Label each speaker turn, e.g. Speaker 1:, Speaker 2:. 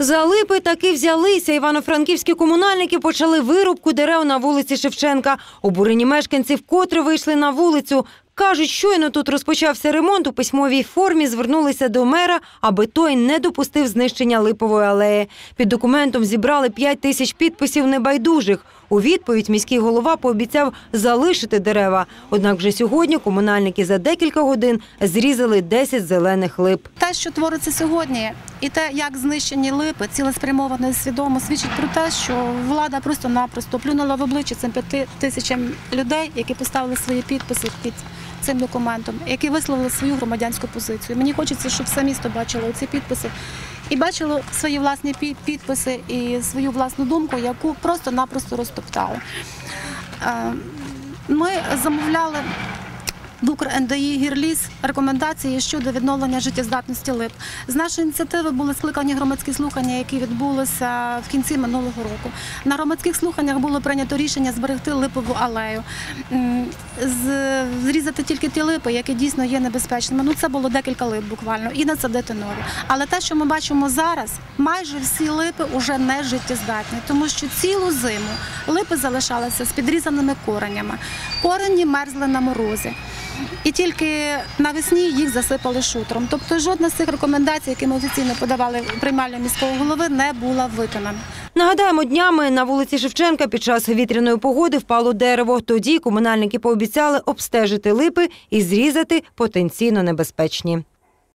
Speaker 1: За липи таки взялися. Івано-франківські комунальники почали вирубку дерев на вулиці Шевченка. Обурені мешканці вкотре вийшли на вулицю. Кажуть, щойно тут розпочався ремонт, у письмовій формі звернулися до мера, аби той не допустив знищення липової алеї. Під документом зібрали 5 тисяч підписів небайдужих. У відповідь міський голова пообіцяв залишити дерева. Однак вже сьогодні комунальники за декілька годин зрізали 10 зелених лип.
Speaker 2: Те, що твориться сьогодні, і те, як знищені липи, цілеспрямовано і свідомо, свідчить про те, що влада просто-напросто плюнула в обличчя цим 5 тисячам людей, які поставили свої підписи під цим документом, які висловили свою громадянську позицію. Мені хочеться, щоб все місто бачило ці підписи і бачило свої власні підписи і свою власну думку, яку просто-напросто розтоптали. Ми замовляли в УкрНДІ «Гірліс» рекомендації щодо відновлення життєздатності лип. З нашої ініціативи були скликані громадські слухання, які відбулися в кінці минулого року. На громадських слуханнях було прийнято рішення зберегти липову алею, зрізати тільки ті липи, які дійсно є небезпечними. Це було декілька лип буквально, і насадити нові. Але те, що ми бачимо зараз, майже всі липи вже не життєздатні, тому що цілу зиму липи залишалися з підрізаними коренями. Корені мерзли на морозі. І тільки навесні їх засипали шутром. Тобто жодна з цих рекомендацій, які ми офіційно подавали в приймальню міського голови, не була виконана.
Speaker 1: Нагадаємо, днями на вулиці Шевченка під час вітряної погоди впало дерево. Тоді комунальники пообіцяли обстежити липи і зрізати потенційно небезпечні.